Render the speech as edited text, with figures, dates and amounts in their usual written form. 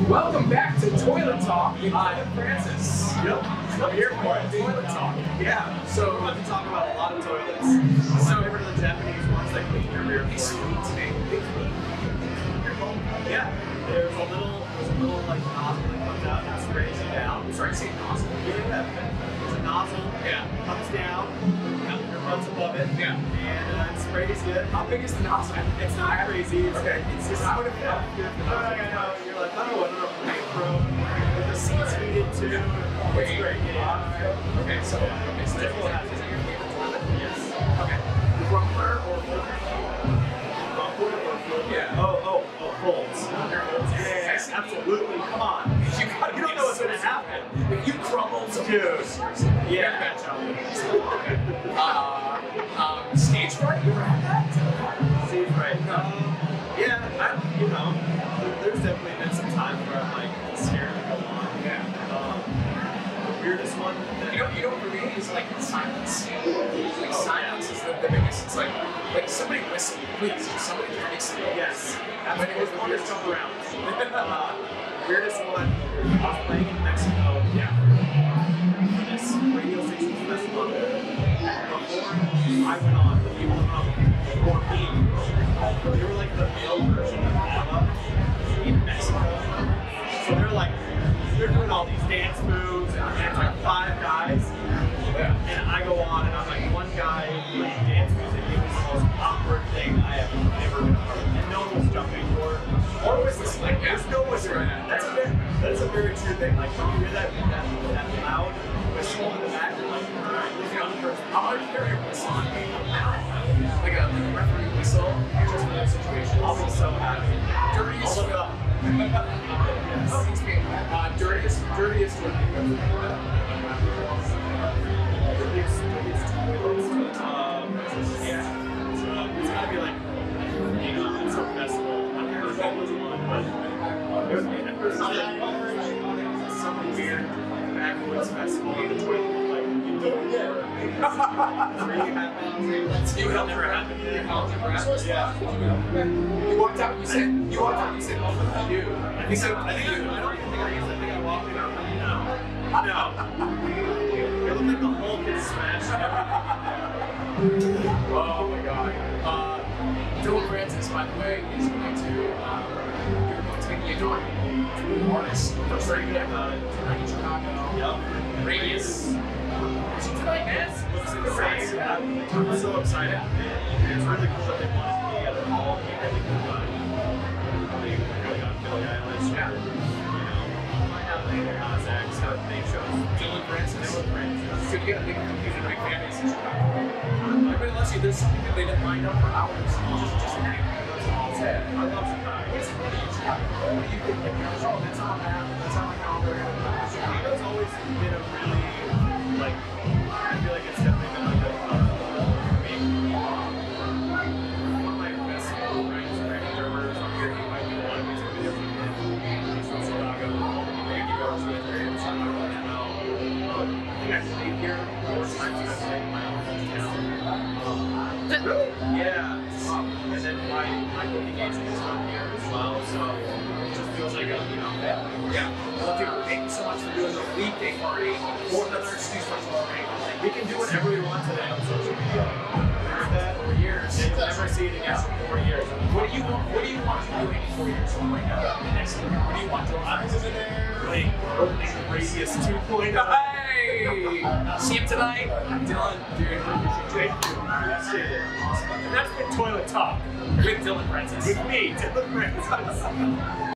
Welcome back to Toilet Talk with Francis. Yep, I'm here for it. Toilet Talk. Yeah, so we're about to talk about a lot of toilets. My favorite are the Japanese ones that clean your beer for you. Yeah, there's a little like nozzle that comes out and sprays you down. Sorry, say nozzle. Yeah, it's a nozzle. Yeah. Comes down. Your butt's above it. Yeah. And it sprays you. How big is the nozzle? It's not crazy. It's just How sort would of it feel? You're like, oh, another pipe room. The seats heated too. It's great. Yeah. Okay, so It's this difficult. is that your favorite toilet? Yes. Okay. Crumpler or yeah. Oh, folds. Yeah, absolutely. Come on. You don't know what's going to happen. If you crumble some Dude. Yeah. Stage fright? You ever had that? Stage fright. Yeah, there's definitely been some times where I'm like scared to go on. Yeah. The weirdest one. You know, for me is like silence. Like silence is the biggest. It's like somebody whistle, please. Somebody fix it. Yes. But it was one Weirdest jump one. around. Weirdest one. I was playing in Mexico. Yeah. For this radio station festival. Before I went on, the people went on before me. They were like the male version of ABBA in Mexico. So they're doing all these dance moves, and it's like 5 guys. Yeah. And I go on, and I'm like, one guy playing dance music. It was the most awkward thing I have ever been a part of. And no one was jumping or was this like, there's no whistle. That's a very true thing. Like when you hear that loud whistle in the back, you're like, all right, who's the other person? How about if you're a whistle on me? Like a referee whistle, just for that situation. I'll be so happy. Dirtiest. I'll look it up. Oh, it's me. Dirtiest toilet. It's gotta be like, some festival. I don't remember what was one, but it was some weird backwoods festival in the toilet. Like, you don't get it will never happen. Yeah. You walked out, you said, oh, I do. I don't even think I walked in. No. It looked like the Hulk had smashed everything. Oh my god. Dylan Francis, by the way, is going to, you're going to be a artist for starting in Chicago. Yep. Radius. Tonight, man. I'm so excited. It's really cool that they wanted me at all. They really got Billy Eilish. Yeah. Find out later. Zach's got big shows. Dylan Francis. So you got a big fan base in Chicago. I'm gonna let you. There's some people they didn't line up for hours. Just hang. That's all I'm saying. I love Chicago. What's the funny in Chicago? What do you think? Like, oh, that's on that. That's on like how they're going to Chicago's always been a really, like, I feel like it's definitely been like for me, one of my best friends, Brady, from here, he might be one of these videos we did. He's from Chicago. Maybe he goes with her and something like that. I think I stayed here 4 times and I've stayed in my own town. Really? Yeah. And then my booking agent is from here as well, so it just feels like a, Yeah. Well, dude, thank you so much for doing the weekday party. Or another excuse for tomorrow. we can do whatever we want today on social media. Heard that for years. And you'll never see it again for 4 years. What do you want to do in 4 years from right now? Next year. What do you want to do? I'm over there like opening Radius 2.0. Hey! See him tonight? Dylan, dude, Thank you. Appreciate it. Awesome. And that's been Toilet Talk with Dylan Francis. with me, Dylan Francis.